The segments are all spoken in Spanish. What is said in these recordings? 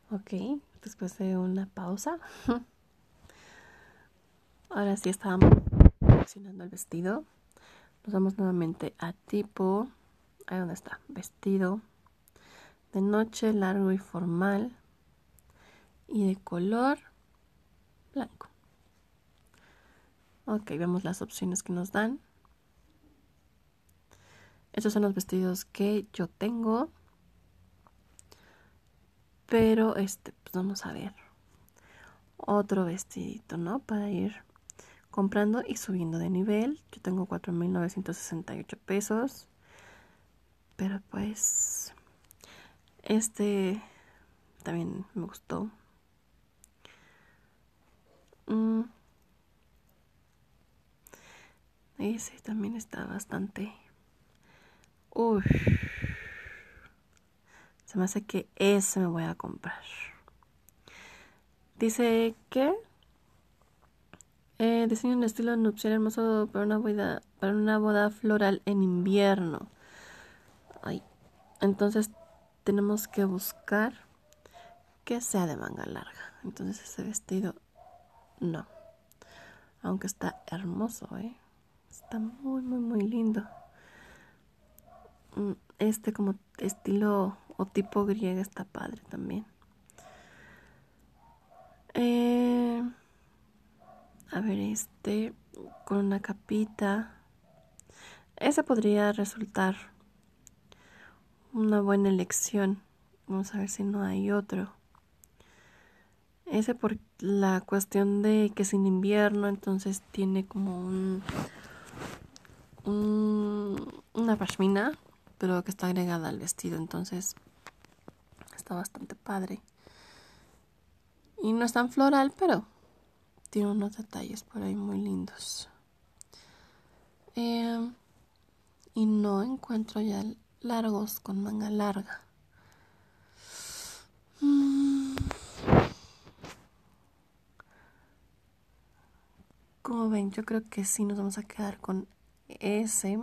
Ok, después de una pausa, ahora sí estábamos seleccionando el vestido. Nos vamos nuevamente a tipo, ahí donde está, vestido de noche, largo y formal y de color blanco. Ok, vemos las opciones que nos dan. Estos son los vestidos que yo tengo, pero pues vamos a ver otro vestidito, ¿no? Para ir comprando y subiendo de nivel. Yo tengo 4,968 pesos. Pero pues también me gustó. Mm, ese también está bastante. Uy, se me hace que ese me voy a comprar. Dice que diseña un estilo nupcial hermoso para una boda floral en invierno. Ay, entonces tenemos que buscar que sea de manga larga. Entonces ese vestido no. Aunque está hermoso, Está muy, muy, muy lindo. Como estilo o tipo griega está padre también. A ver, con una capita. Ese podría resultar una buena elección. Vamos a ver si no hay otro. Ese por la cuestión de que es en invierno, entonces tiene como una pashmina, pero que está agregada al vestido, entonces está bastante padre. Y no es tan floral, pero tiene unos detalles por ahí muy lindos. Y no encuentro ya largos con manga larga. Como ven, yo creo que sí nos vamos a quedar con ese.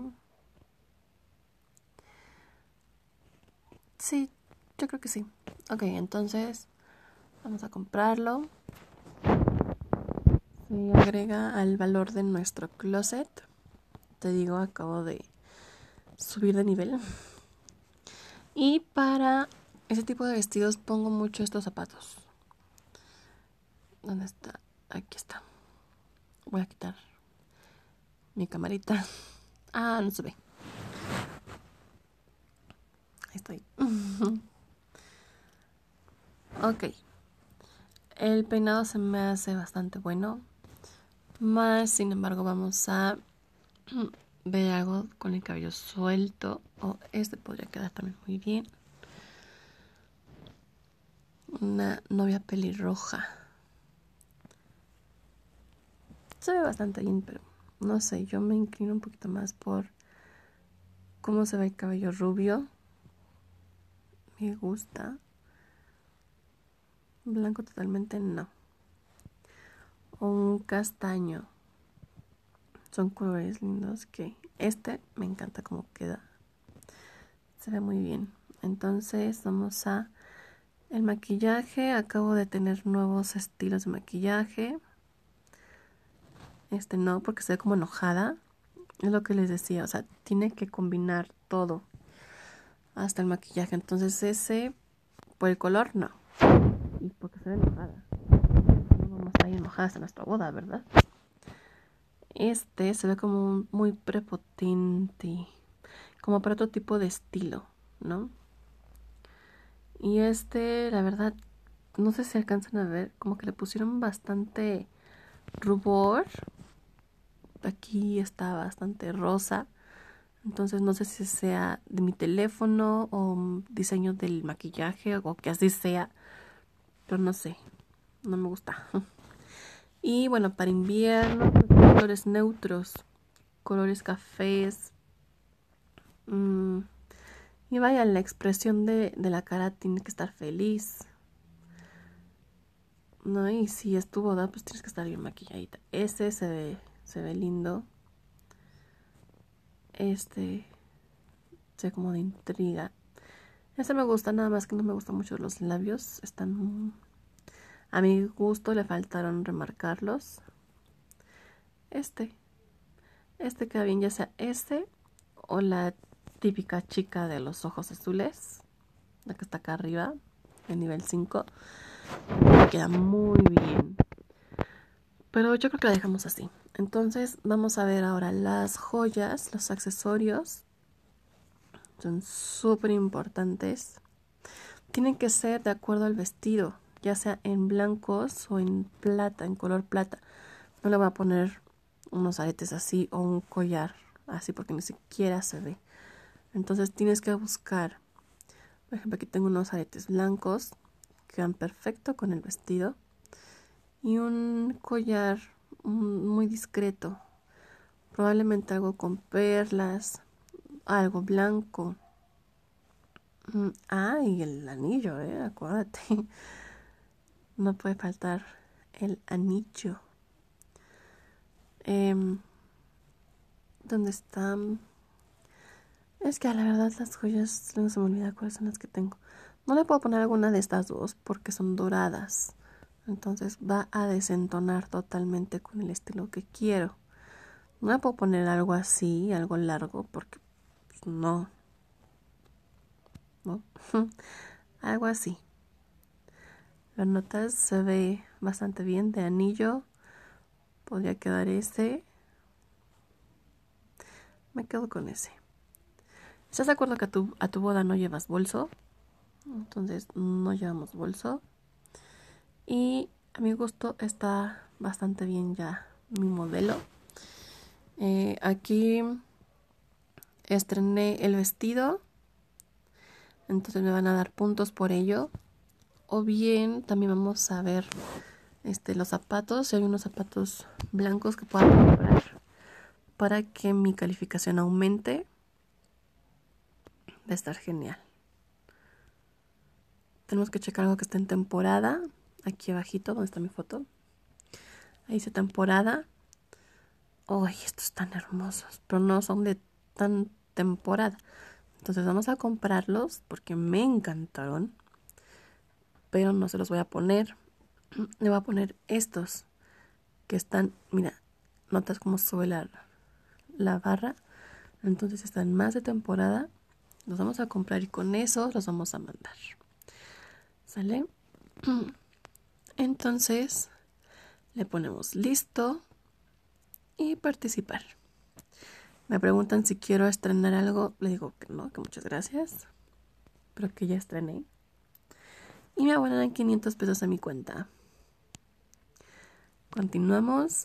Sí, yo creo que sí. Ok, entonces vamos a comprarlo. Se agrega al valor de nuestro closet. Te digo, acabo de subir de nivel. Y para ese tipo de vestidos pongo mucho estos zapatos. ¿Dónde está? Aquí está. Voy a quitar mi camarita. Ah, no se ve. Ahí estoy. Ok. El peinado se me hace bastante bueno. Más, sin embargo, vamos a ver algo con el cabello suelto. Este podría quedar también muy bien. Una novia pelirroja. Se ve bastante bien, pero no sé, yo me inclino un poquito más por cómo se ve el cabello rubio. Me gusta. Blanco totalmente no. O un castaño. Son colores lindos que me encanta cómo queda. Se ve muy bien. Entonces vamos a el maquillaje. Acabo de tener nuevos estilos de maquillaje. No, porque se ve como enojada. Es lo que les decía, o sea, tiene que combinar todo. Hasta el maquillaje. Entonces ese, por el color, no. Y porque se ve enojada. No vamos a ir enojadas en nuestra boda, ¿verdad? Se ve como muy prepotente. Como para otro tipo de estilo, ¿no? Y la verdad, no sé si alcanzan a ver, como que le pusieron bastante rubor. Aquí está bastante rosa. Entonces no sé si sea de mi teléfono o diseño del maquillaje o que así sea. Pero no sé, no me gusta. Y bueno, para invierno, colores neutros, colores cafés. Y vaya, la expresión de la cara tiene que estar feliz, ¿no? Y si es tu boda, pues tienes que estar bien maquilladita. Se ve lindo. Se ve como de intriga. Este me gusta, nada más que no me gustan mucho los labios. Están... A mi gusto le faltaron remarcarlos. Este queda bien, ya sea este o la típica chica de los ojos azules, la que está acá arriba, el nivel 5. Queda muy bien. Pero yo creo que la dejamos así. Entonces vamos a ver ahora las joyas, los accesorios. Son súper importantes. Tienen que ser de acuerdo al vestido, ya sea en blancos o en plata, en color plata. No le voy a poner unos aretes así o un collar así porque ni siquiera se ve. Entonces tienes que buscar, por ejemplo, aquí tengo unos aretes blancos que van perfecto con el vestido y un collar muy discreto, probablemente algo con perlas, algo blanco. Y el anillo, acuérdate, no puede faltar el anillo. ¿Dónde están? Es que a la verdad las joyas no se me olvida cuáles son las que tengo. No le puedo poner alguna de estas dos porque son doradas. Entonces va a desentonar totalmente con el estilo que quiero. No le puedo poner algo así, algo largo, porque pues, no. Algo así. Las notas se ve bastante bien de anillo. Podría quedar ese. Me quedo con ese. ¿Estás de acuerdo que a tu boda no llevas bolso? Entonces no llevamos bolso. Y a mi gusto está bastante bien ya mi modelo. Aquí estrené el vestido. Entonces me van a dar puntos por ello. O bien también vamos a ver los zapatos. Si hay unos zapatos blancos que pueda comprar para que mi calificación aumente. Va a estar genial. Tenemos que checar algo que está en temporada. Aquí abajito donde está mi foto. Ahí dice temporada. ¡Ay, estos están hermosos! Pero no son de tan temporada. Entonces vamos a comprarlos porque me encantaron. Pero no se los voy a poner. Le voy a poner estos que están, mira, notas cómo sube la barra. Entonces están más de temporada. Los vamos a comprar y con eso los vamos a mandar. ¿Sale? Entonces le ponemos listo y participar. Me preguntan si quiero estrenar algo. Le digo que no, que muchas gracias, pero que ya estrené. Y me abonan 500 pesos a mi cuenta. Continuamos.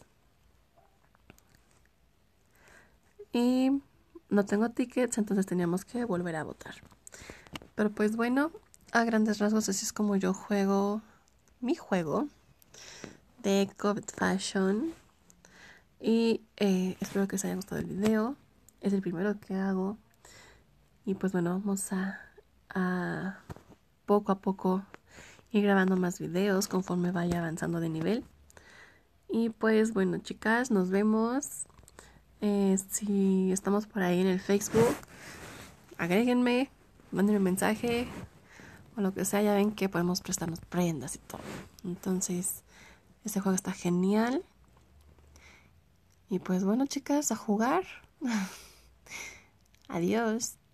Y no tengo tickets, entonces teníamos que volver a votar. Pero pues bueno, a grandes rasgos así es como yo juego mi juego de COVID Fashion. Y espero que os haya gustado el video. Es el primero que hago. Y pues bueno, vamos a poco a poco ir grabando más videos conforme vaya avanzando de nivel. Y pues bueno, chicas, nos vemos. Si estamos por ahí en el Facebook, agréguenme, mándenme un mensaje o lo que sea. Ya ven que podemos prestarnos prendas y todo. Entonces, este juego está genial. Y pues bueno, chicas, a jugar. Adiós.